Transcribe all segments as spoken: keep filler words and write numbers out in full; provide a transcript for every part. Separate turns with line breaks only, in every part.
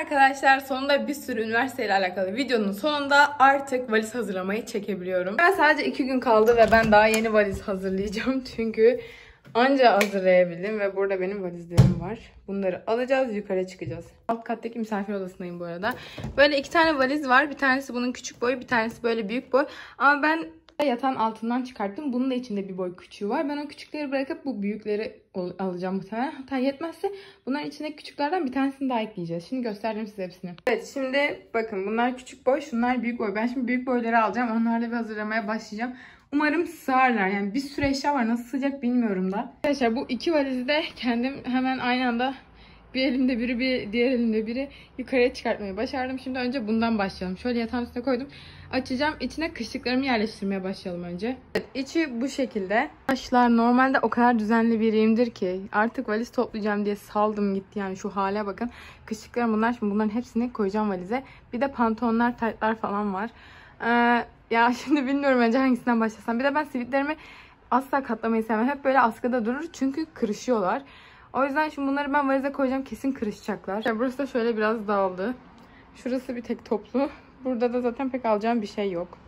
Arkadaşlar, sonunda bir sürü üniversiteyle alakalı videonun sonunda artık valiz hazırlamayı çekebiliyorum. Ben sadece iki gün kaldı ve ben daha yeni valiz hazırlayacağım. Çünkü anca hazırlayabildim ve burada benim valizlerim var. Bunları alacağız, yukarı çıkacağız. Alt kattaki misafir odasındayım bu arada. Böyle iki tane valiz var. Bir tanesi bunun küçük boyu, bir tanesi böyle büyük boy. Ama ben yatağın altından çıkarttım. Bunun da içinde bir boy küçüğü var. Ben o küçükleri bırakıp bu büyükleri alacağım muhtemelen. Hatta yetmezse bunların içindeki küçüklerden bir tanesini daha ekleyeceğiz. Şimdi göstereceğim size hepsini. Evet, şimdi bakın bunlar küçük boy, şunlar büyük boy. Ben şimdi büyük boyları alacağım. Onlarla bir hazırlamaya başlayacağım. Umarım sığarlar. Yani bir sürü eşya var. Nasıl sığacak bilmiyorum da. Arkadaşlar, bu iki valizi de kendim hemen aynı anda bir elimde biri, bir diğer elimde biri yukarıya çıkartmayı başardım. Şimdi önce bundan başlayalım. Şöyle yatağın üstüne koydum. Açacağım. İçine kışlıklarımı yerleştirmeye başlayalım önce. Evet, içi bu şekilde. Arkadaşlar, normalde o kadar düzenli biriyimdir ki artık valiz toplayacağım diye saldım gitti. Yani şu hale bakın. Kışlıklarım bunlar. Şimdi bunların hepsini koyacağım valize. Bir de pantolonlar, taytlar falan var. Ee, ya şimdi bilmiyorum önce hangisinden başlasam. Bir de ben sivitlerimi asla katlamayı sevmem. Hep böyle askıda durur çünkü kırışıyorlar. O yüzden şimdi bunları ben valize koyacağım. Kesin kırışacaklar. Ya burası da şöyle biraz dağıldı. Şurası bir tek toplu. Burada da zaten pek alacağım bir şey yok.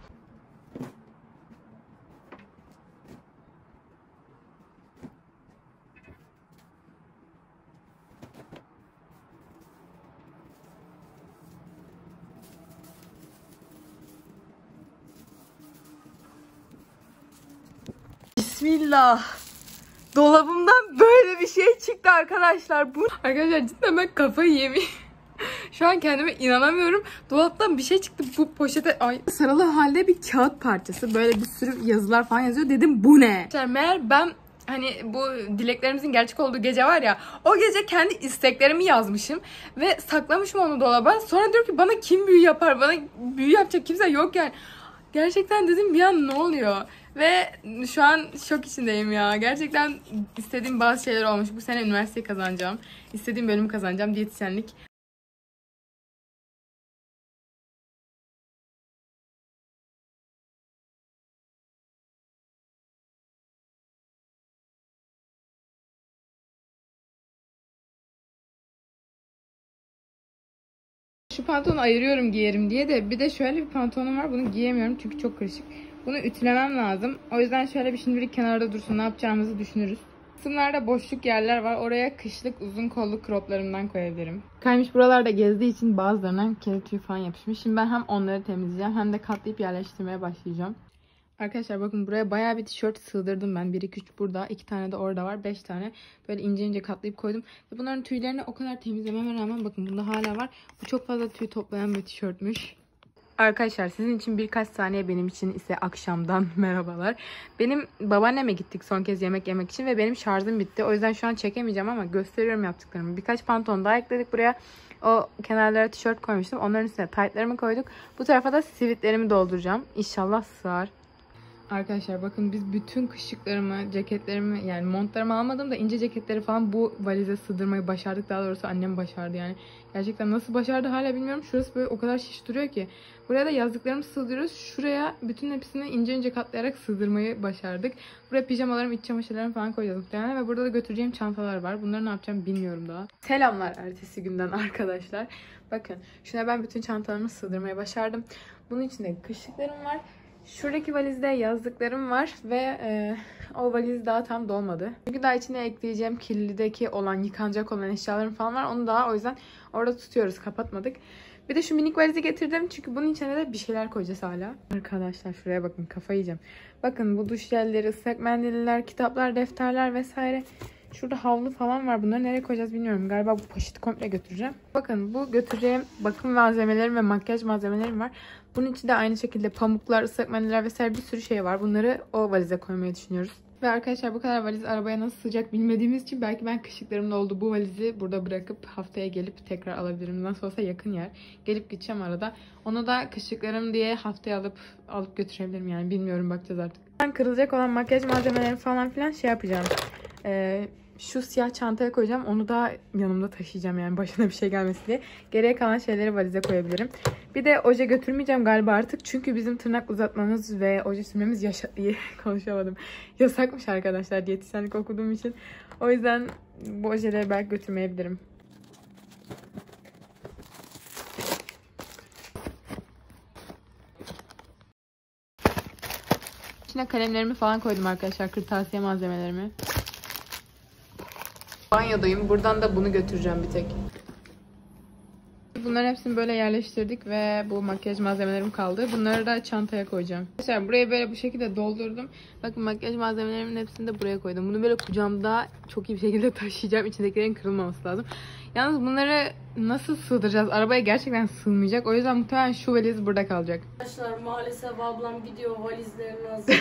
Bismillah. Dolabımdan böyle bir şey çıktı arkadaşlar. Bu arkadaşlar cidden ben kafayı yemiş. Şu an kendime inanamıyorum. Dolaptan bir şey çıktı. Bu poşete ay sarılı halde bir kağıt parçası. Böyle bir sürü yazılar falan yazıyor. Dedim bu ne? Meğer ben hani bu dileklerimizin gerçek olduğu gece var ya. O gece kendi isteklerimi yazmışım. Ve saklamışım onu dolaba. Sonra diyor ki bana kim büyü yapar? Bana büyü yapacak kimse yok yani. Gerçekten dedim bir an ne oluyor? Ve şu an şok içindeyim ya. Gerçekten istediğim bazı şeyler olmuş. Bu sene üniversiteyi kazanacağım. İstediğim bölümü kazanacağım. Diyetisyenlik. Şu pantolonu ayırıyorum giyerim diye de bir de şöyle bir pantolonum var. Bunu giyemiyorum çünkü çok karışık. Bunu ütülemem lazım. O yüzden şöyle bir şimdilik kenarda dursun. Ne yapacağımızı düşünürüz. Kısımlarda boşluk yerler var. Oraya kışlık uzun kollu croplarımdan koyabilirim. Kaymış buralarda gezdiği için bazılarından kedi tüyü falan yapışmış. Şimdi ben hem onları temizleyeceğim hem de katlayıp yerleştirmeye başlayacağım. Arkadaşlar bakın buraya bayağı bir tişört sığdırdım ben. bir iki üç burada. iki tane de orada var. beş tane. Böyle ince ince katlayıp koydum. Ve bunların tüylerini o kadar temizlememe rağmen bakın bunda hala var. Bu çok fazla tüy toplayan bir tişörtmüş. Arkadaşlar sizin için birkaç saniye, benim için ise akşamdan merhabalar. Benim babaanneme gittik son kez yemek yemek için ve benim şarjım bitti. O yüzden şu an çekemeyeceğim ama gösteriyorum yaptıklarımı. Birkaç pantolon daha ekledik buraya. O kenarlara tişört koymuştum. Onların üstüne taytlarımı koyduk. Bu tarafa da sivitlerimi dolduracağım. İnşallah sığar. Arkadaşlar bakın biz bütün kışlıklarımı, ceketlerimi yani montlarımı almadım da ince ceketleri falan bu valize sığdırmayı başardık. Daha doğrusu annem başardı yani. Gerçekten nasıl başardı hala bilmiyorum. Şurası böyle o kadar şiş duruyor ki. Buraya da yazdıklarımı sığdırıyoruz. Şuraya bütün hepsini ince ince katlayarak sığdırmayı başardık. Buraya pijamalarım, iç çamaşırlarımı falan koyacağız muhtemelen. Ve burada da götüreceğim çantalar var. Bunları ne yapacağım bilmiyorum daha. Selamlar ertesi günden arkadaşlar. Bakın şuna ben bütün çantalarımı sığdırmayı başardım. Bunun içinde kışlıklarım var. Şuradaki valizde yazdıklarım var ve e, o valiz daha tam dolmadı. Çünkü daha içine ekleyeceğim kirlideki olan, yıkanacak olan eşyalarım falan var. Onu daha o yüzden orada tutuyoruz, kapatmadık. Bir de şu minik valizi getirdim çünkü bunun içine de bir şeyler koyacağız hala. Arkadaşlar şuraya bakın, kafayı yiyeceğim. Bakın bu duş jelleri, ıslak mendiller, kitaplar, defterler vesaire. Şurada havlu falan var. Bunları nereye koyacağız bilmiyorum. Galiba bu poşeti komple götüreceğim. Bakın bu götüreceğim bakım malzemelerim ve makyaj malzemelerim var. Bunun içinde aynı şekilde pamuklar, ıslak mendiller vesaire bir sürü şey var. Bunları o valize koymayı düşünüyoruz. Ve arkadaşlar bu kadar valiz arabaya nasıl sığacak bilmediğimiz için belki ben kışlıklarımda olduğu bu valizi burada bırakıp haftaya gelip tekrar alabilirim. Nasıl olsa yakın yer. Gelip gideceğim arada. Onu da kışlıklarım diye haftaya alıp alıp götürebilirim yani. Bilmiyorum, bakacağız artık. Ben kırılacak olan makyaj malzemeleri falan filan şey yapacağım. Ee, şu siyah çantaya koyacağım. Onu da yanımda taşıyacağım yani başına bir şey gelmesin diye. Geriye kalan şeyleri valize koyabilirim. Bir de oje götürmeyeceğim galiba artık. Çünkü bizim tırnak uzatmamız ve oje sürmemiz yaşa konuşamadım. Yasakmış arkadaşlar diyetisyenlik okuduğum için. O yüzden bu ojeleri belki götürmeyebilirim. içine kalemlerimi falan koydum arkadaşlar. Kırtasiye malzemelerimi. Banyodayım. Buradan da bunu götüreceğim bir tek. Bunların hepsini böyle yerleştirdik ve bu makyaj malzemelerim kaldı. Bunları da çantaya koyacağım. Arkadaşlar burayı böyle bu şekilde doldurdum. Bakın makyaj malzemelerimin hepsini de buraya koydum. Bunu böyle kucağımda çok iyi bir şekilde taşıyacağım. İçindekilerin kırılmaması lazım. Yalnız bunları nasıl sığdıracağız? Arabaya gerçekten sığmayacak. O yüzden muhtemelen şu valiz burada kalacak.
Arkadaşlar maalesef ablam gidiyor valizlerini hazırlıyor.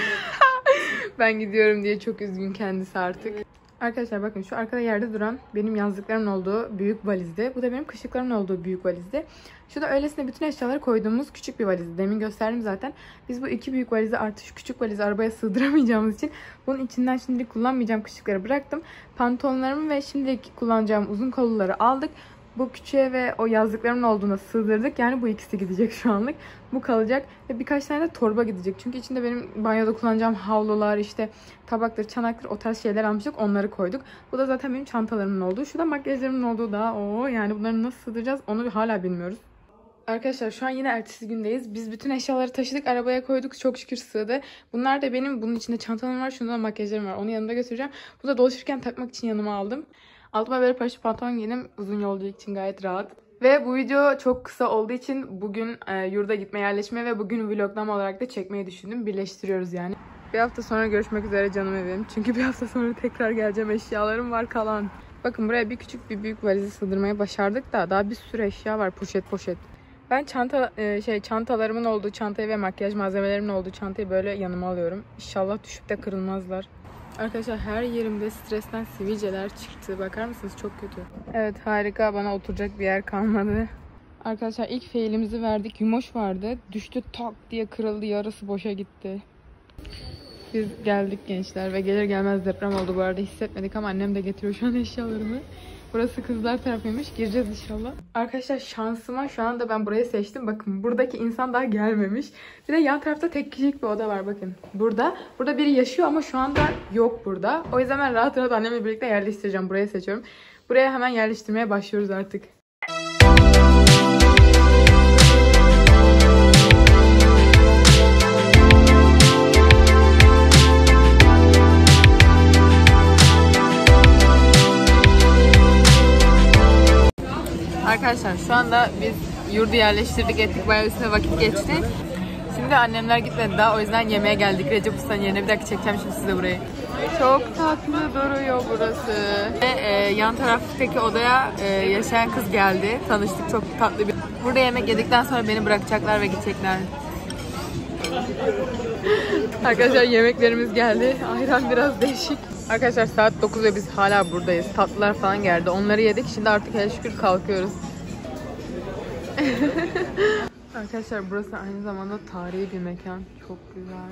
Ben gidiyorum diye çok üzgün kendisi artık. Evet. Arkadaşlar bakın şu arkada yerde duran benim yazdıklarımın olduğu büyük valizdi. Bu da benim kışlıklarımın olduğu büyük valizdi. Şu da öylesine bütün eşyaları koyduğumuz küçük bir valizdi. Demin gösterdim zaten. Biz bu iki büyük valizi artı şu küçük valizi arabaya sığdıramayacağımız için bunun içinden şimdilik kullanmayacağım kışlıkları bıraktım. Pantolonlarımı ve şimdilik kullanacağım uzun kolluları aldık. Bu küçüğe ve o yazdıklarımın olduğuna sığdırdık. Yani bu ikisi gidecek şu anlık. Bu kalacak. Ve birkaç tane de torba gidecek. Çünkü içinde benim banyoda kullanacağım havlular, işte tabaktır, çanaktır, o tarz şeyler almıştık. Onları koyduk. Bu da zaten benim çantalarımın olduğu. Şu da makyajlarımın olduğu da o. Yani bunları nasıl sığdıracağız onu hala bilmiyoruz. Arkadaşlar şu an yine ertesi gündeyiz. Biz bütün eşyaları taşıdık, arabaya koyduk. Çok şükür sığdı. Bunlar da benim, bunun içinde çantalarım var. Şunda da makyajlarım var. Onu yanımda götüreceğim. Bu da dolaşırken takmak için yanıma aldım. Altıma böyle paraşüt pantolon giydim. Uzun yolculuk için gayet rahat. Ve bu video çok kısa olduğu için bugün e, yurda gitme, yerleşme ve bugün vloglama olarak da çekmeyi düşündüm. Birleştiriyoruz yani. Bir hafta sonra görüşmek üzere canım evim. Çünkü bir hafta sonra tekrar geleceğim. Eşyalarım var kalan. Bakın buraya bir küçük bir büyük valizi sığdırmayı başardık da daha bir sürü eşya var, poşet poşet. Ben çanta e, şey çantalarımın olduğu çantayı ve makyaj malzemelerimin olduğu çantayı böyle yanıma alıyorum. İnşallah düşüp de kırılmazlar. Arkadaşlar her yerimde stresten sivilceler çıktı. Bakar mısınız? Çok kötü. Evet harika. Bana oturacak bir yer kalmadı. Arkadaşlar ilk failimizi verdik. Yumoş vardı. Düştü tak diye kırıldı. Yarısı boşa gitti. Biz geldik gençler ve gelir gelmez deprem oldu bu arada. Hissetmedik ama annem de getiriyor şu an eşyalarımı. Burası kızlar tarafıymış. Gireceğiz inşallah. Arkadaşlar şansıma şu anda ben burayı seçtim. Bakın buradaki insan daha gelmemiş. Bir de yan tarafta tek kişilik bir oda var bakın. Burada. Burada biri yaşıyor ama şu anda yok burada. O yüzden ben rahat rahat annemle birlikte yerleştireceğim. Burayı seçiyorum. Buraya hemen yerleştirmeye başlıyoruz artık. Arkadaşlar şu anda biz yurdu yerleştirdik ettik. Bayağı üstüne vakit geçti. Şimdi annemler gitmedi daha. O yüzden yemeğe geldik. Recep Usta'nın yerine. Bir dakika çekeceğim şimdi size burayı. Çok tatlı duruyor burası. Ve e, yan taraftaki odaya e, yaşayan kız geldi. Tanıştık. Çok tatlı bir. Burada yemek yedikten sonra beni bırakacaklar ve gidecekler. Arkadaşlar yemeklerimiz geldi. Ayran biraz değişik. Arkadaşlar saat dokuz ve biz hala buradayız. Tatlılar falan geldi. Onları yedik. Şimdi artık hele şükür kalkıyoruz. Arkadaşlar burası aynı zamanda tarihi bir mekan. Çok güzel.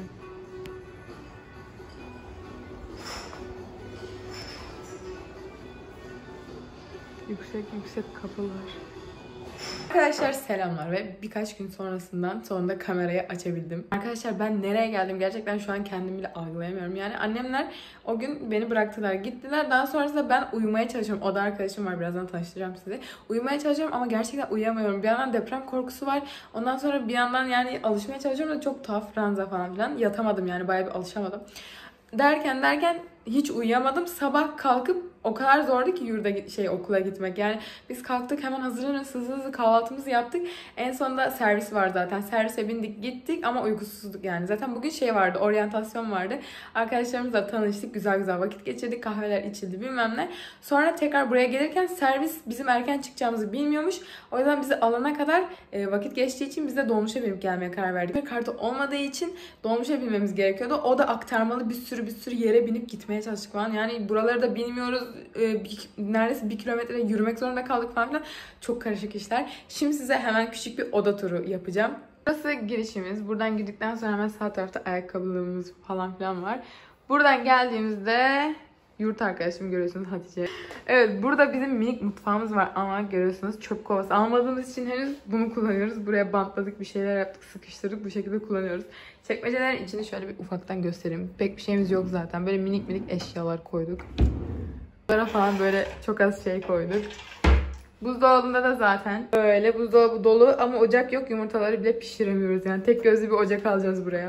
Yüksek yüksek kapılar. Arkadaşlar selamlar ve birkaç gün sonrasından sonunda kamerayı açabildim. Arkadaşlar ben nereye geldim gerçekten şu an kendimi bile algılayamıyorum. Yani annemler o gün beni bıraktılar gittiler. Daha sonrasında ben uyumaya çalışıyorum. Oda arkadaşım var, birazdan tanıştıracağım sizi. Uyumaya çalışıyorum ama gerçekten uyuyamıyorum. Bir yandan deprem korkusu var. Ondan sonra bir yandan yani alışmaya çalışıyorum da çok tuhaf ranza falan filan. Yatamadım yani, bayağı bir alışamadım. Derken derken hiç uyuyamadım. Sabah kalkıp o kadar zordu ki yurda şey okula gitmek. Yani biz kalktık hemen hazırlanıyoruz, hızlı hızlı kahvaltımızı yaptık. En sonunda servis var zaten. Servise bindik gittik ama uykusuzduk yani. Zaten bugün şey vardı, oryantasyon vardı. Arkadaşlarımızla tanıştık, güzel güzel vakit geçirdik. Kahveler içildi bilmem ne. Sonra tekrar buraya gelirken servis bizim erken çıkacağımızı bilmiyormuş. O yüzden bizi alana kadar e, vakit geçtiği için biz de dolmuşa binip gelmeye karar verdik. Bir kartı olmadığı için dolmuşa binmemiz gerekiyordu. O da aktarmalı, bir sürü bir sürü yere binip gitmeye çalıştık falan. Yani buraları da bilmiyoruz. E, bir, neredeyse bir kilometre yürümek zorunda kaldık falan filan. Çok karışık işler. Şimdi size hemen küçük bir oda turu yapacağım. Burası girişimiz. Buradan girdikten sonra hemen sağ tarafta ayakkabılığımız falan filan var. Buradan geldiğimizde yurt arkadaşımı görüyorsunuz, Hatice. Evet, burada bizim minik mutfağımız var ama görüyorsunuz çöp kovası almadığımız için henüz bunu kullanıyoruz. Buraya bantladık, bir şeyler yaptık, sıkıştırdık, bu şekilde kullanıyoruz. Çekmecelerin içini şöyle bir ufaktan göstereyim. Pek bir şeyimiz yok zaten. Böyle minik minik eşyalar koyduk. Bunlara falan böyle çok az şey koyduk. Buzdolabında da zaten böyle buzdolabı dolu ama ocak yok. Yumurtaları bile pişiremiyoruz. Yani tek gözlü bir ocak alacağız buraya.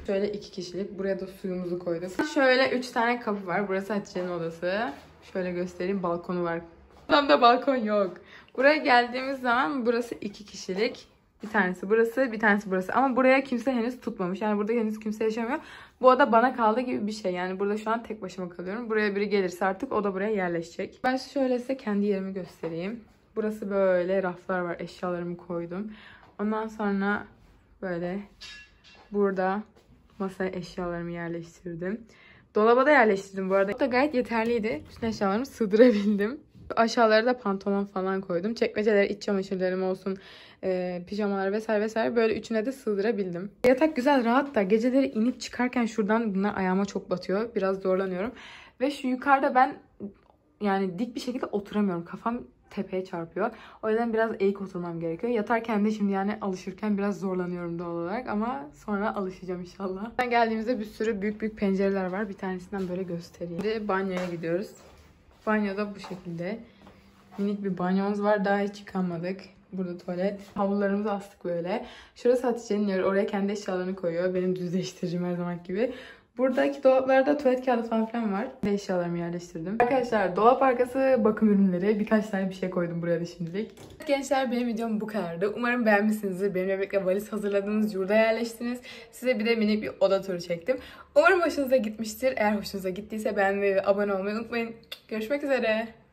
Şöyle iki kişilik. Buraya da suyumuzu koyduk. Şöyle üç tane kapı var. Burası Hatice'nin odası. Şöyle göstereyim. Balkonu var. Odamda balkon yok. Buraya geldiğimiz zaman burası iki kişilik. Bir tanesi burası, bir tanesi burası. Ama buraya kimse henüz tutmamış. Yani burada henüz kimse yaşamıyor. Bu oda bana kaldı gibi bir şey. Yani burada şu an tek başıma kalıyorum. Buraya biri gelirse artık o da buraya yerleşecek. Ben şöyle size kendi yerimi göstereyim. Burası böyle raflar var. Eşyalarımı koydum. Ondan sonra böyle burada masaya eşyalarımı yerleştirdim. Dolaba da yerleştirdim bu arada. Bu da gayet yeterliydi. Bütün eşyalarımı sığdırabildim. Aşağılara da pantolon falan koydum. Çekmecelere iç çamaşırlarım olsun, e, pijamalar vesaire vesaire böyle üçüne de sığdırabildim. Yatak güzel, rahat da geceleri inip çıkarken şuradan bunlar ayağıma çok batıyor. Biraz zorlanıyorum. Ve şu yukarıda ben yani dik bir şekilde oturamıyorum. Kafam tepeye çarpıyor. O yüzden biraz eğik oturmam gerekiyor. Yatarken de şimdi yani alışırken biraz zorlanıyorum doğal olarak ama sonra alışacağım inşallah. Ben geldiğimizde bir sürü büyük büyük pencereler var. Bir tanesinden böyle göstereyim. Şimdi banyoya gidiyoruz. Banyoda bu şekilde. Minik bir banyomuz var. Daha hiç yıkanmadık. Burada tuvalet. Havlularımızı astık böyle. Şurası Hatice'nin yeri. Oraya kendi eşyalarını koyuyor. Benim düzleştiricim her zaman gibi. Buradaki dolaplarda tuvalet kağıdı falan filan var. Eşyalarımı yerleştirdim. Arkadaşlar dolap arkası bakım ürünleri. Birkaç tane bir şey koydum buraya da şimdilik. Gençler benim videom bu kadardı. Umarım beğenmişsinizdir. Benimle birlikte valiz hazırladınız. Yurda yerleştiniz. Size bir de minik bir oda turu çektim. Umarım hoşunuza gitmiştir. Eğer hoşunuza gittiyse beğenmeyi ve abone olmayı unutmayın. Görüşmek üzere.